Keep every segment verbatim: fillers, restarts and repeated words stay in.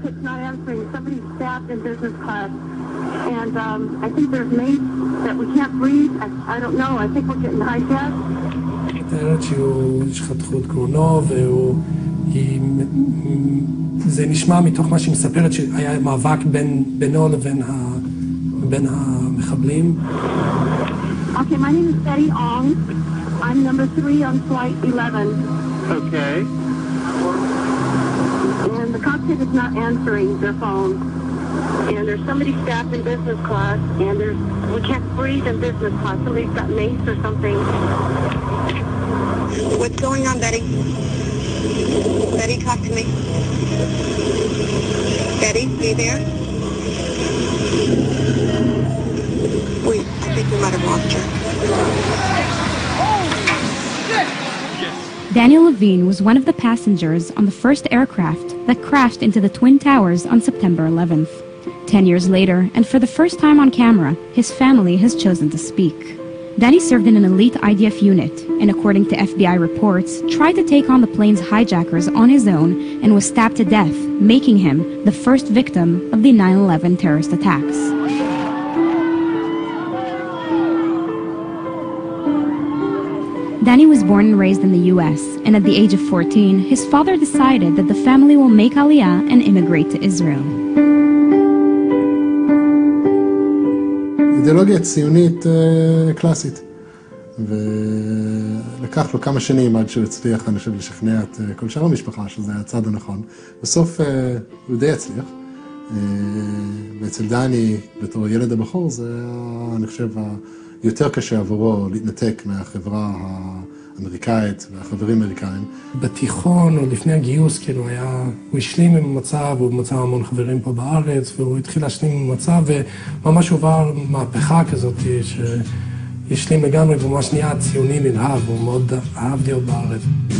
cockpit's not answering. Somebody's staffed in business class. And um, I think there's mates that we can't breathe. I, I don't know. I think we're getting hijacked. מתארת שהוא יש חתכות קרונו, והוא... היא, זה נשמע מתוך מה שהיא מספרת שהיה מאבק בין, בינו לבין ה, בין המחבלים. Okay, my name is Betty Ong. I'm number three on flight eleven. Okay. And the cockpit is not answering their phone. And there's somebody staffed in business class, and there's we can't breathe in business class. Somebody's got mace or something. What's going on, Betty? Betty, talk to me. Betty, are you there? Wait, I think we might have lost her. Daniel Levine was one of the passengers on the first aircraft that crashed into the Twin Towers on September eleventh. Ten years later, and for the first time on camera, his family has chosen to speak. Danny served in an elite I D F unit, and according to F B I reports, tried to take on the plane's hijackers on his own and was stabbed to death, making him the first victim of the nine eleven terrorist attacks. Danny was born and raised in the U S, and at the age of fourteen, his father decided that the family will make Aliyah and immigrate to Israel. אידיאולוגיה ציונית קלאסית, ולקח לו כמה שנים עד שהוא הצליח, אני חושב, לשכנע את כל שאר המשפחה שזה הצד הנכון. בסוף הוא די הצליח, ואצל דני, בתור ילד הבחור, זה היה, אני חושב, יותר קשה עבורו להתנתק מהחברה האמריקאית והחברים האמריקאים. בתיכון או לפני הגיוס, כאילו היה, הוא השלים עם המצב, הוא מצא המון חברים פה בארץ, והוא התחיל להשלים עם המצב, וממש הוא עבר מהפכה כזאת שהשלים לגמרי, וממש נהיה ציוני נלהב, הוא מאוד אהב להיות בארץ.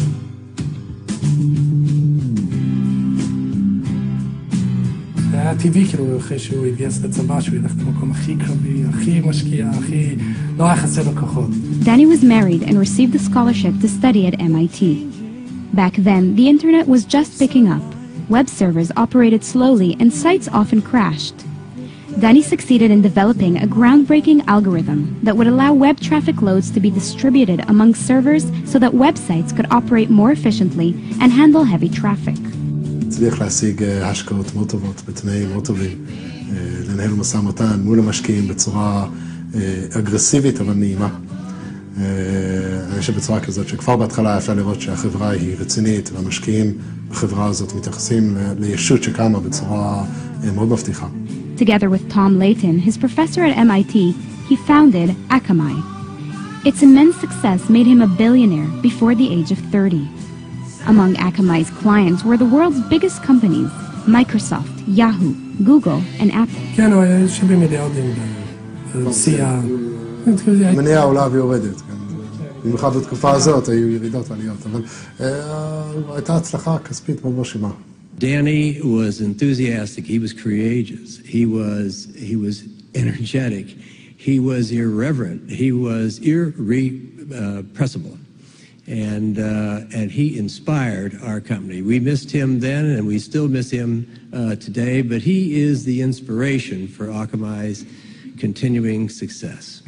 זה היה טבעי, כאילו, אחרי שהוא התגייס לצבא, שהוא ילך למקום הכי קרבי, הכי משקיע, הכי... לא היה חסר לו כוחות. Danny was married and received a scholarship to study at M I T. Back then, the internet was just picking up. Web servers operated slowly and sites often crashed. Danny succeeded in developing a groundbreaking algorithm that would allow web traffic loads to be distributed among servers so that websites could operate more efficiently and handle heavy traffic. הצליח להשיג השקעות מאוד טובות, בתנאים מאוד טובים, לנהל משא ומתן מול המשקיעים בצורה אגרסיבית אבל נעימה. אני חושב בצורה כזאת שכבר בהתחלה אפשר לראות שהחברה היא רצינית והמשקיעים בחברה הזאת מתייחסים לישות שקמה בצורה מאוד מבטיחה. Together with Tom Layton, his professor at M I T, he founded Akamai. Its immense success made him a billionaire before the age of thirty. Among Akamai's clients were the world's biggest companies, Microsoft, Yahoo, Google, and Apple. כן, הוא היה שווים מיליארדים בשיאה. המניה עולה ויורדת, במיוחד בתקופה הזאת היו ירידות ועליות, אבל הייתה הצלחה כספית מאוד מרשימה. Danny was enthusiastic, he was courageous, he was, he was energetic, he was irreverent, he was irrepressible. And, uh, and he inspired our company. We missed him then, and we still miss him uh, today, but he is the inspiration for Akamai's continuing success.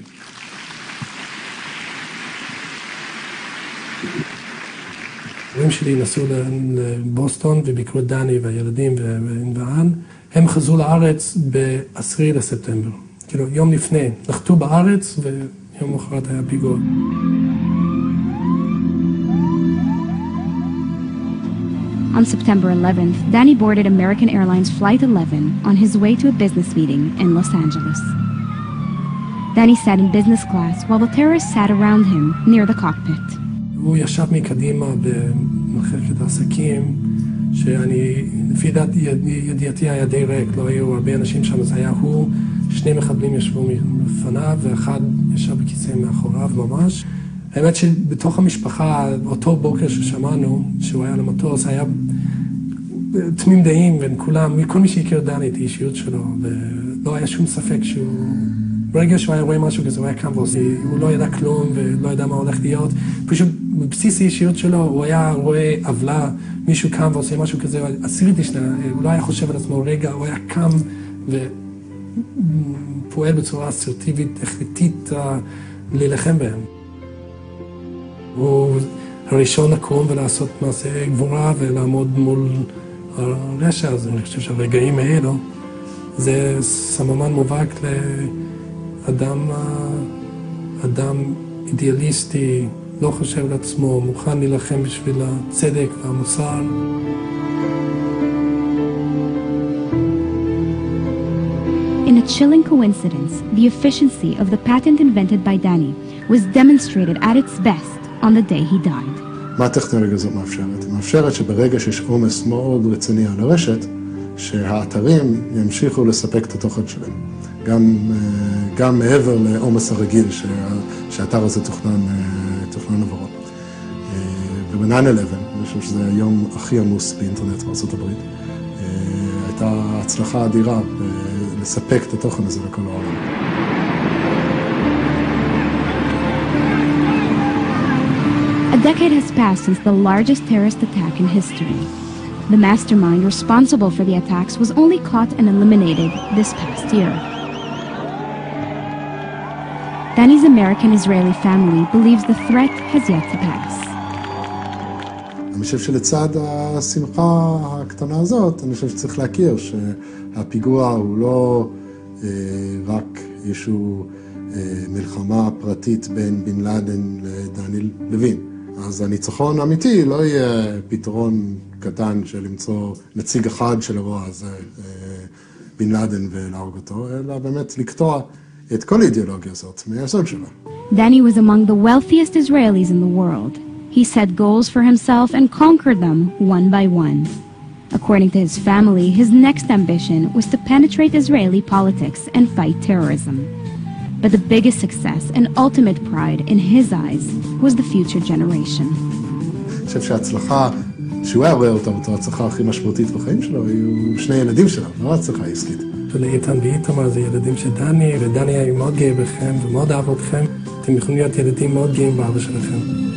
ההורים שלי נסעו לבוסטון וביקרו את דני והילדים וענווען. הם חזרו לארץ ב-עשרה לספטמבר. כאילו, יום לפני, נחתו בארץ ויום אחרת היה פיגוע. On September eleventh, Danny boarded American Airlines Flight eleven on his way to a business meeting in Los Angeles. Danny sat in business class while the terrorists sat around him near the cockpit. הוא ישב מקדימה במחלקת העסקים, שאני, לפי ידיעתי היה די ריק, לא היו הרבה אנשים שם, אז היה הוא, שני מחבלים ישבו מפניו, ואחד ישב בכיסא מאחוריו ממש. האמת שבתוך המשפחה, אותו בוקר ששמענו, שהוא היה למטוס, היה תמים דעים בין כולם, מכל מי שהכיר דני את האישיות שלו, ולא היה שום ספק שהוא ברגע שהוא היה רואה משהו כזה, הוא היה קם ועושה, הוא לא ידע כלום ולא ידע מה הולך להיות. פשוט בבסיס האישיות שלו, הוא היה רואה עוולה, מישהו קם ועושה משהו כזה, עשירית לשנה, הוא לא היה חושב על עצמו רגע, הוא היה קם ופועל בצורה אסרטיבית, החלטית להילחם בהם. הוא הראשון לקום ולעשות מעשה גבורה ולעמוד מול הרשע הזה. אני חושב שהרגעים האלו, זה סממן מובהק לאדם אדם אידיאליסטי, לא חושב על עצמו, מוכן להילחם בשביל הצדק והמוסר. In a chilling coincidence, the efficiency of the patent invented by Danny was demonstrated at its best on the day he died. מה הטכנולוגיה הזאת מאפשרת? היא מאפשרת שברגע שיש עומס מאוד רציני על הרשת, שהאתרים ימשיכו לספק את התוכן שלהם. גם, גם מעבר לעומס הרגיל שה, שהאתר הזה תוכנן, תוכנן עבורו. וב-נאין אלבן, אני חושב שזה היום הכי עמוס באינטרנט בארצות הברית, הייתה הצלחה אדירה לספק את התוכן הזה לכל העולם. A decade has passed since the largest terrorist attack in history. The mastermind responsible for the attacks was only caught and eliminated this past year. Danny's American-Israeli family believes the threat has yet to pass. אני חושב שלצד השמחה הקטנה הזאת, אני חושב שצריך להכיר שהפיגוע הוא לא אה, רק איזשהו אה, מלחמה פרטית בין בן לאדן לדני לוין. אז הניצחון האמיתי לא יהיה פתרון קטן של למצוא נציג אחד של אירוע הזה, בן לאדן ולהרוג אותו, אלא באמת לקטוע את כל האידיאולוגיה הזאת מהיסוד שלה. Danny was among the wealthiest Israelis in the world. He set goals for himself and conquered them one by one. According to his family, his next ambition was to penetrate Israeli politics and fight terrorism. But the biggest success and ultimate pride in his eyes was the future generation. אני חושב שההצלחה, שהוא היה רואה אותה בתור ההצלחה הכי משמעותית בחיים שלו, היו שני ילדים שלו, לא הצלחה עסקית. ולאיתן ואיתמר זה ילדים של דני, ודני היה מאוד גאה בכם ומאוד אהב אתכם. אתם יכולים להיות ילדים מאוד גאים באבא שלכם.